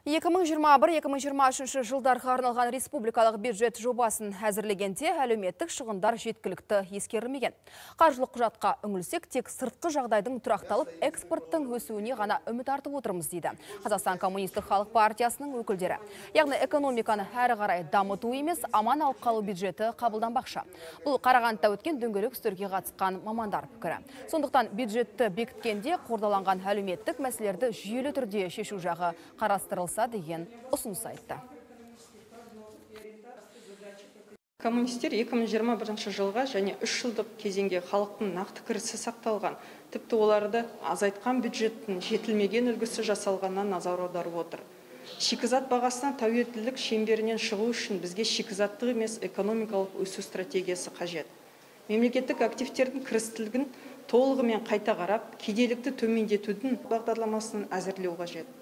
2021-2023 жылдарға арналған республикалық бюджет жобасын әзірлегенде әлеуметтік шығындар жеткілікті ескерілмеген. Қаржылық құжатқа үңілсек, тек сыртқы жағдайдың тұрақталып, экспорттың өсуіне ғана үміт артып отырмыз дейді Қазақстан Коммунистік халық партиясының өкілдері. Яғни экономиканы әрі қарай дамыту емес, аман алып қалу бюджеті қабылданбақшы. Бұл Қарағандыда өткен дөңгелек үстелге қатысқан мамандар пікірі. Сондықтан бюджетті бекіткенде қордаланған әлеуметтік мәселелерді жүйелі түрде шешу жағы қарастырылса деген ұсыныс айтты. Коммунистер 2021 жылға және 3 жылдық кезеңге халықтың нақты кірісі сақталған, тіпті оларды азайтқан бюджеттің жетілмеген үлгісі жасалғаннан назар аударып отыр. Шикізат бағасынан тәуелділік шеңберінен шығу үшін бізге шикізаттық емес экономикалық өсу стратегиясы қажет. Мемлекеттік активтердің кірістілігін толығымен қайта қарап, кедейлікті төмендетудің бағдарламасын әзірлеу қажет.